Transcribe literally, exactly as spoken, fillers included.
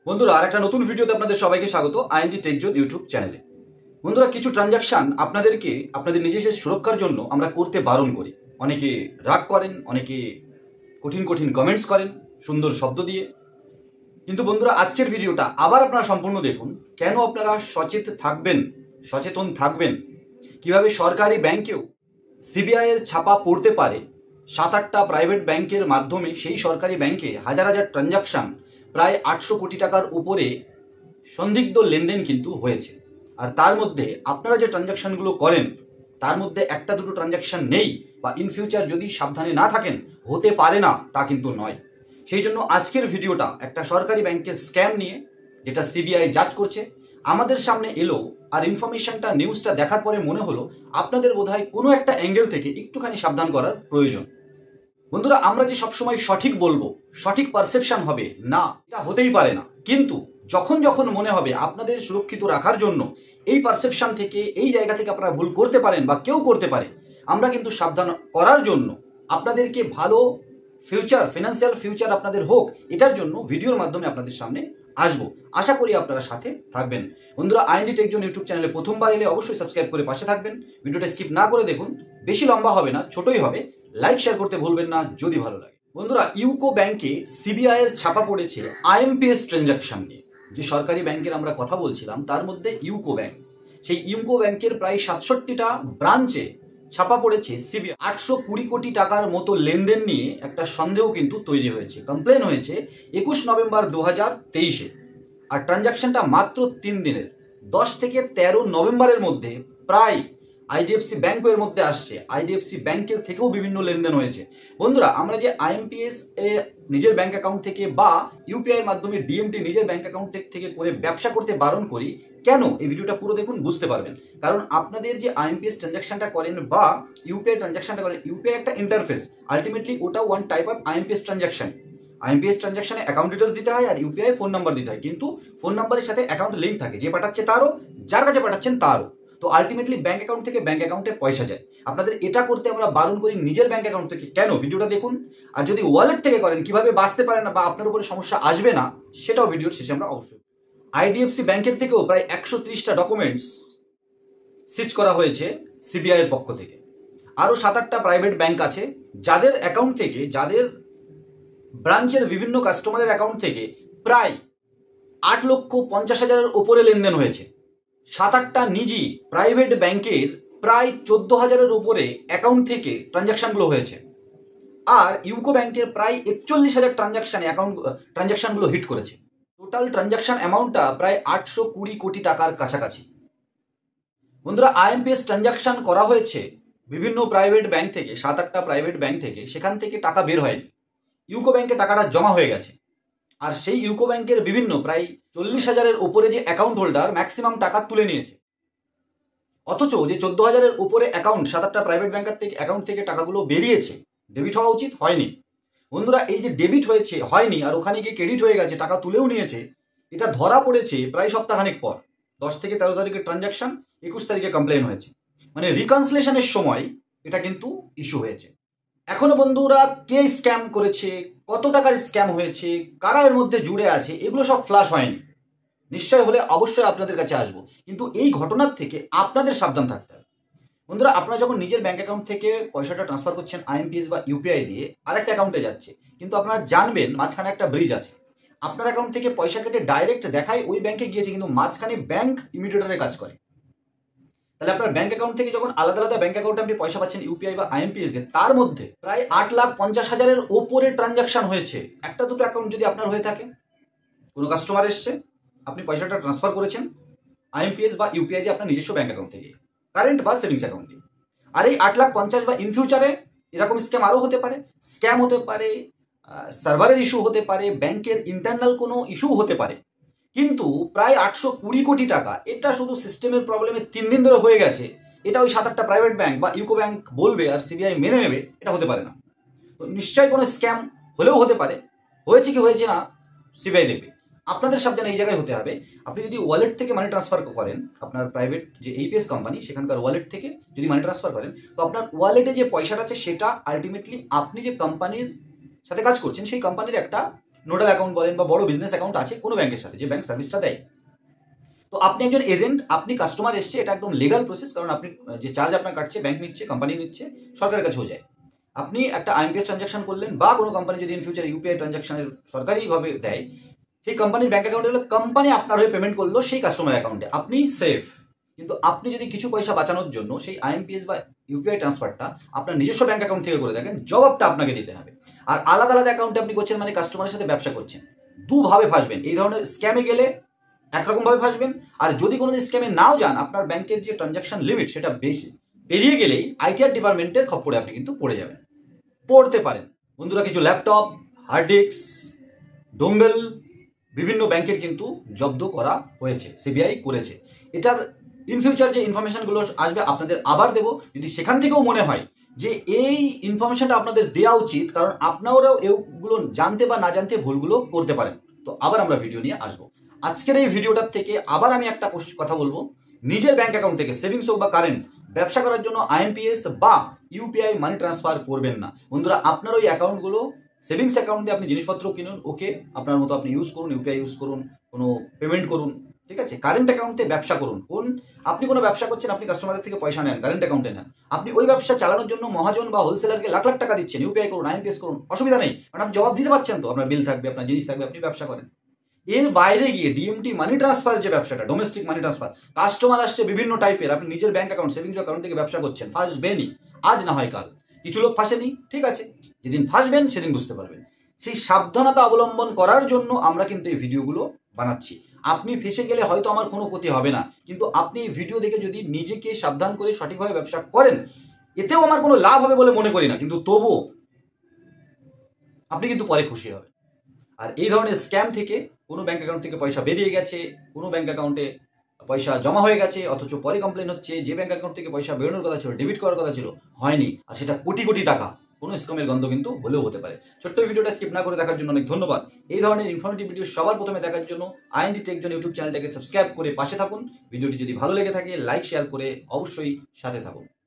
বন্ধুরা আরেকটা নতুন ভিডিওতে আপনাদের সবাইকে স্বাগত আইএনটি টেকজোন ইউটিউব চ্যানেলে। বন্ধুরা কিছু ট্রানজাকশন আপনাদেরকে আপনাদের নিজস্ব সুরক্ষার জন্য আমরা করতে বারণ করি। অনেকে রাগ করেন, অনেকে কঠিন কঠিন কমেন্টস করেন সুন্দর শব্দ দিয়ে। কিন্তু বন্ধুরা আজকের ভিডিওটা আবার আপনারা সম্পূর্ণ দেখুন, কেন আপনারা সচেতন থাকবেন সচেতন থাকবেন কিভাবে সরকারি ব্যাংকেও সিবিআই এর ছাপা পড়তে পারে। সাত আটটা প্রাইভেট ব্যাংকের মাধ্যমে সেই সরকারি ব্যাংকে হাজার হাজার ট্রানজাকশন প্রায় আটশো কোটি টাকার উপরে সন্দিগ্ধ লেনদেন কিন্তু হয়েছে। আর তার মধ্যে আপনারা যে ট্রানজাকশনগুলো করেন তার মধ্যে একটা দুটো ট্রানজাকশন নেই বা ইন ফিউচার যদি সাবধানে না থাকেন হতে পারে না, তা কিন্তু নয়। সেই জন্য আজকের ভিডিওটা একটা সরকারি ব্যাংকের স্ক্যাম নিয়ে, যেটা সিবিআই যাচ করছে, আমাদের সামনে এলো। আর ইনফরমেশনটা নিউজটা দেখার পরে মনে হলো আপনাদের বোধহয় কোনো একটা অ্যাঙ্গেল থেকে একটুখানি সাবধান করার প্রয়োজন। বন্ধুরা আমরা যে সবসময় সঠিক বলবো, সঠিক পারসেপশন হবে না, এটা হতেই পারে না। কিন্তু যখন যখন মনে হবে আপনাদের সুরক্ষিত রাখার জন্য এই পারসেপশন থেকে, এই জায়গা থেকে আপনারা ভুল করতে পারেন বা কেউ করতে পারে, আমরা কিন্তু সাবধান করার জন্য আপনাদেরকে ভালো ফিউচার, ফিনান্সিয়াল ফিউচার আপনাদের হোক, এটার জন্য ভিডিওর মাধ্যমে আপনাদের সামনে আসবো। আশা করি আপনারা সাথে থাকবেন। বন্ধুরা আইএনটি টেকজোন ইউটিউব চ্যানেলে প্রথমবার এলে অবশ্যই সাবস্ক্রাইব করে পাশে থাকবেন। ভিডিওটা স্কিপ না করে দেখুন, বেশি লম্বা হবে না, ছোটই হবে। লাইক শেয়ার করতে ভুলবেন না যদি ভালো লাগে। বন্ধুরা ইউকো ব্যাংকে সিবিআই এর ছাপা পড়েছে আইএমপিএস ট্রানজাকশন নিয়ে। যে সরকারি ব্যাংকের আমরা কথা বলছিলাম তার মধ্যে ইউকো ব্যাংক, সেই ইউকো ব্যাংকের প্রায় সাতষট্টিটা ব্রাঞ্চে ছাপা পড়েছে সিবিআই। আটশো কুড়ি কোটি টাকার মতো লেনদেন নিয়ে একটা সন্দেহ কিন্তু তৈরি হয়েছে। কমপ্লেন হয়েছে একুশ নভেম্বর দু হাজার তেইশে। আর ট্রানজাকশনটা মাত্র তিন দিনের, দশ থেকে তেরো নভেম্বরের মধ্যে প্রায় আইডিএফসি ব্যাংকের মধ্যে আসছে। আইডিএফসি ব্যাংকের থেকেও বিভিন্ন লেনদেন হয়েছে। বন্ধুরা আমরা যে আইএমপিএস এ নিজের ব্যাংক অ্যাকাউন্ট থেকে বা ইউপিআই এর মাধ্যমে ডিএমটি নিজের ব্যাংক অ্যাকাউন্ট থেকে করে ব্যবসা করতে বারণ করি কেন, এই ভিডিওটা পুরো দেখুন, বুঝতে পারবেন। কারণ আপনাদের যে আইএমপিএস ট্রানজাকশনটা করেন বা ইউপিআই ট্রানজাকশনটা করেন, ইউপিআই একটা ইন্টারফেস, আলটিমেটলি ওটা one type of IMPS transaction. IMPS ট্রানজাকশনে অ্যাকাউন্ট ডিটেলস দিতে হয় আর ইউপিআই ফোন নাম্বার দিতে হয়, কিন্তু ফোন নাম্বারের সাথে অ্যাকাউন্ট লিঙ্ক থাকে, যে পাঠাচ্ছে তারও, যার কাছে পাঠাচ্ছেন তারও। তো আলটিমেটলি ব্যাংক অ্যাকাউন্ট থেকে ব্যাংক অ্যাকাউন্টে পয়সা যায়। আপনাদের এটা করতে আমরা বারণ করি নিজের ব্যাংক অ্যাকাউন্ট থেকে। কেন, ভিডিওটা দেখুন। আর যদি ওয়ালেট থেকে করেন কিভাবে বাঁচতে পারেন না বা আপনার উপরে সমস্যা আসবে না, সেটাও ভিডিওর শেষে আমরা অবশ্যই। আইডিএফসি ব্যাংকের থেকেও প্রায় একশো ত্রিশটা ডকুমেন্টস সিজ করা হয়েছে সিবিআই এর পক্ষ থেকে। আরও সাত আটটা প্রাইভেট ব্যাংক আছে যাদের অ্যাকাউন্ট থেকে, যাদের ব্রাঞ্চের বিভিন্ন কাস্টমারের অ্যাকাউন্ট থেকে প্রায় আট লক্ষ পঞ্চাশ হাজারের ওপরে লেনদেন হয়েছে। সাত আটটা নিজি প্রাইভেট ব্যাংকের প্রায় চোদ্দ হাজারের উপরে অ্যাকাউন্ট থেকে ট্রানজাকশনগুলো হয়েছে। আর ইউকো ব্যাংকের প্রায় একচল্লিশ হাজার ট্রানজাকশন অ্যাকাউন্ট ট্রানজাকশনগুলো হিট করেছে। টোটাল ট্রানজাকশন অ্যামাউন্টটা প্রায় আটশো কুড়ি কোটি টাকার কাছাকাছি। বন্ধুরা আইএমপিএস ট্রানজাকশন করা হয়েছে বিভিন্ন প্রাইভেট ব্যাংক থেকে, সাত আটটা প্রাইভেট ব্যাংক থেকে, সেখান থেকে টাকা বের হয়নি, ইউকো ব্যাংকে টাকাটা জমা হয়ে গেছে। আর সেই ইউকো ব্যাংকের বিভিন্ন প্রায় চল্লিশ হাজারের উপরে যে অ্যাকাউন্ট হোল্ডার ম্যাক্সিমাম টাকা তুলে নিয়েছে। অথচ যে চোদ্দ হাজারের উপরে অ্যাকাউন্ট, সাত আটটা প্রাইভেট ব্যাংকের থেকে অ্যাকাউন্ট থেকে টাকাগুলো বেরিয়েছে, ডেবিট হওয়া উচিত, হয়নি। বন্ধুরা এই যে ডেবিট হয়েছে, হয়নি, আর ওখানে গিয়ে ক্রেডিট হয়ে গেছে, টাকা তুলেও নিয়েছে, এটা ধরা পড়েছে প্রায় সপ্তাহখানেক পর। দশ থেকে তেরো তারিখের ট্রানজাকশন, একুশ তারিখে কমপ্লেন হয়েছে, মানে রিকনসিলেশনের সময় এটা কিন্তু ইস্যু হয়েছে। এখনো বন্ধুরা কে স্ক্যাম করেছে, কত টাকার স্ক্যাম হয়েছে, কারা এর মধ্যে জুড়ে আছে, এগুলো সব ফ্ল্যাশ হয়নি। নিশ্চয় হলে অবশ্যই আপনাদের কাছে আসবো, কিন্তু এই ঘটনার থেকে আপনাদের সাবধান থাকতে হবে। বন্ধুরা আপনারা যখন নিজের ব্যাংক অ্যাকাউন্ট থেকে পয়সাটা ট্রান্সফার করছেন আইএমপিএস বা ইউপিআই দিয়ে আরেকটা অ্যাকাউন্টে যাচ্ছে, কিন্তু আপনারা জানবেন মাঝখানে একটা ব্রিজ আছে। আপনার অ্যাকাউন্ট থেকে পয়সা কেটে ডাইরেক্ট দেখায় ওই ব্যাংকে গিয়েছে, কিন্তু মাঝখানে ব্যাংক ইমিডিয়েটরের কাজ করে। তাহলে আপনার ব্যাংক অ্যাকাউন্ট থেকে যখন আলাদা আলাদা ব্যাংক অ্যাকাউন্টে আপনি পয়সা পাচ্ছেন ইউপিআই বা আইএমপিএস দিয়ে, তার মধ্যে প্রায় আট লাখ পঞ্চাশ হাজারের ওপরে ট্রানজাকশন হয়েছে। একটা দুটো অ্যাকাউন্ট যদি আপনার হয়ে থাকে, কোনো কাস্টমার এসছে, আপনি পয়সাটা ট্রান্সফার করেছেন আইএমপিএস বা ইউপিআই দিয়ে আপনার নিজস্ব ব্যাংক অ্যাকাউন্ট থেকে, কারেন্ট বা সেভিংস অ্যাকাউন্ট দিয়ে। আর এই আট লাখ পঞ্চাশ বা ইন ফিউচারে এরকম স্ক্যাম আরও হতে পারে। স্ক্যাম হতে পারে, সার্ভারের ইস্যু হতে পারে, ব্যাংকের ইন্টারনাল কোনো ইস্যু হতে পারে। কিন্তু প্রায় আটশো কুড়ি কোটি টাকা, এটা শুধু সিস্টেমের প্রবলেমে তিন দিন ধরে হয়ে গেছে, এটা ওই সাত আটটা প্রাইভেট ব্যাংক বা ইউকো ব্যাংক বলবে আর সিবিআই মেনে নেবে, এটা হতে পারে না। তো নিশ্চয়ই কোনো স্ক্যাম হলেও হতে পারে, হয়েছে কি হয়েছে না সিবিআই দেখবে। আপনাদের সাবধানে এই জায়গায় হতে হবে। আপনি যদি ওয়ালেট থেকে মানি ট্রান্সফার করেন, আপনার প্রাইভেট যে এইপিএস কোম্পানি সেখানকার ওয়ালেট থেকে যদি মানি ট্রান্সফার করেন, তো আপনার ওয়ালেটে যে পয়সাটা আছে সেটা আলটিমেটলি আপনি যে কোম্পানির সাথে কাজ করছেন সেই কোম্পানির একটা নোডাল অ্যাকাউন্ট বলেন বা বড় বিজনেস অ্যাকাউন্ট আছে কোনো ব্যাংকের সাথে, যে ব্যাংক সার্ভিসটা দেয়। তো আপনি একজন এজেন্ট, আপনি কাস্টমার এসছে, এটা একদম লিগাল প্রসেস, কারণ আপনি যে চার্জ আপনার কাটছে ব্যাংক নিচ্ছে, কোম্পানি নিচ্ছে, সরকারের কাছেও যায়। আপনি একটা আইএমপিএস ট্রানজাকশন করলেন বা কোনো কোম্পানি যদি ইন ফিউচার ইউপিআই ট্রানজাকশনের সরকারিভাবে দেয়, সেই কোম্পানির ব্যাংক অ্যাকাউন্টে হলে কোম্পানি আপনার হয়ে পেমেন্ট করলো সেই কাস্টমার অ্যাকাউন্টে, আপনি সেফ। কিন্তু আপনি যদি কিছু পয়সা বাঁচানোর জন্য সেই আইএমপিএস বা ইউপিআই ট্রান্সফারটা আপনার নিজস্ব ব্যাংক অ্যাকাউন্ট থেকে করে থাকেন, জবাবটা আপনাকে দিতে হবে। আর আলাদা আলাদা অ্যাকাউন্টে আপনি করছেন মানে কাস্টমারের সাথে ব্যবসা করছেন, দুভাবে ফাঁসবেন। এই ধরনের স্ক্যামে গেলে একরকমভাবে ফাঁসবেন, আর যদি কোনো স্ক্যামে নাও যান, আপনার ব্যাংকের যে ট্রানজাকশন লিমিট সেটা বেশি পেরিয়ে গেলেই আইটিআর ডিপার্টমেন্টের খপ্পরে আপনি কিন্তু পড়ে যাবেন, পড়তে পারেন। বন্ধুরা, কিছু ল্যাপটপ, হার্ড ডিস্ক, ডোঙ্গল বিভিন্ন ব্যাংকের কিন্তু জব্দ করা হয়েছে, সিবিআই করেছে। এটার ইন ফিউচার যে ইনফরমেশনগুলো আসবে আপনাদের আবার দেব, যদি সেখান থেকেও মনে হয় যে এই ইনফরমেশনটা আপনাদের দেওয়া উচিত, কারণ আপনারাও এগুলো জানতে বা না জানতে ভুলগুলো করতে পারেন, তো আবার আমরা ভিডিও নিয়ে আসবো। আজকের এই ভিডিওটার থেকে আবার আমি একটা কথা বলবো, নিজের ব্যাংক অ্যাকাউন্ট থেকে সেভিংস হোক বা কারেন্ট, ব্যবসা করার জন্য আইএমপিএস বা ইউপিআই মানি ট্রান্সফার করবেন না। বন্ধুরা, আপনার ওই অ্যাকাউন্টগুলো সেভিংস অ্যাকাউন্ট দিয়ে আপনি জিনিসপত্র কিনুন, ওকে, আপনার মতো আপনি ইউজ করুন, ইউপিআই ইউজ করুন, কোনো পেমেন্ট করুন, ঠিক আছে। কারেন্ট অ্যাকাউন্টে ব্যবসা করুন। কোন আপনি কোনো ব্যবসা করছেন, আপনি কাস্টমারের থেকে পয়সা নেন, কারেন্ট অ্যাকাউন্টে নেন, আপনি ওই ব্যবসা চালানোর জন্য মহাজন বা হোলসেলারকে লাখ লাখ টাকা দিচ্ছেন, ইউপিআই করুন, আইএমপিএস করুন, অসুবিধা নেই, কারণ আপনি জবাব দিতে পারছেন তো, আপনার বিল থাকবে, আপনার জিনিস থাকবে, আপনি ব্যবসা করেন। এর বাইরে গিয়ে ডিএমটি মানি ট্রান্সফার যে ব্যবসাটা, ডোমেস্টিক মানি ট্রান্সফার, কাস্টমার আসছে বিভিন্ন টাইপের, আপনি নিজের ব্যাংক অ্যাকাউন্ট, সেভিংস অ্যাকাউন্ট থেকে ব্যবসা করছেন, ফাঁসবেনই, আজ না হয় কাল। কিছু লোক ফাঁসেনি, ঠিক আছে, যেদিন ফাঁসবেন সেদিন বুঝতে পারবেন। সেই সাবধানতা অবলম্বন করার জন্য আমরা কিন্তু এই ভিডিওগুলো বানাচ্ছি। আপনি ফেসে গেলে হয়তো আমার কোনো ক্ষতি হবে না, কিন্তু আপনি এই ভিডিও দেখে যদি নিজেকে সাবধান করে সঠিকভাবে ব্যবসা করেন, এতেও আমার কোনো লাভ হবে বলে মনে করি না, কিন্তু তবুও আপনি কিন্তু পরে খুশি হবেন। আর এই ধরনের স্ক্যাম থেকে কোনো ব্যাংক অ্যাকাউন্ট থেকে পয়সা বেরিয়ে গেছে, কোনো ব্যাংক অ্যাকাউন্টে পয়সা জমা হয়ে গেছে, অথচ পরে কমপ্লেন হচ্ছে যে ব্যাংক অ্যাকাউন্ট থেকে পয়সা বেরোনোর কথা ছিল, ডেবিট করার কথা ছিল, হয়নি, আর সেটা কোটি কোটি টাকা, কোনো স্ক্যামের গন্ধ কিন্তু হলেও হতে পারে। ছোট্ট ভিডিওটা স্কিপ না করে দেখার জন্য অনেক ধন্যবাদ। এই ধরনের ইনফরমেটিভ ভিডিও সবার প্রথমে দেখার জন্য আইএনডি টেক জোন ইউটিউব চ্যানেলটাকে সাবস্ক্রাইব করে পাশে থাকুন। ভিডিওটি যদি ভালো লেগে থাকে লাইক শেয়ার করে অবশ্যই সাথে থাকুন।